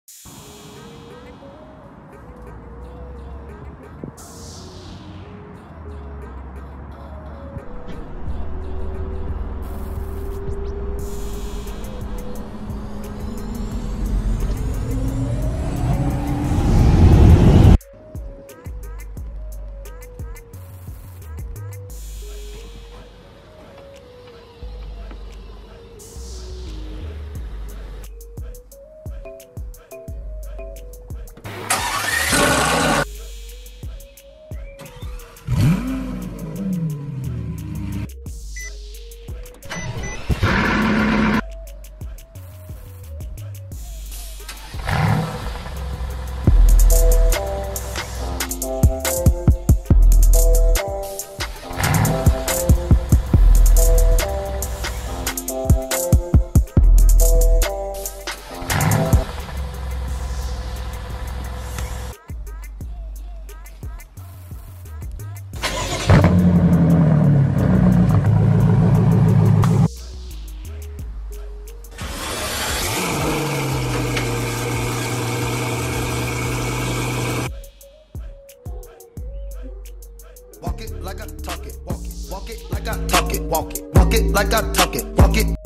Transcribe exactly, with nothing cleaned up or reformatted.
Walk it like I talk it, walk it, walk it like I talk it, walk it, walk it like I talk it, walk it.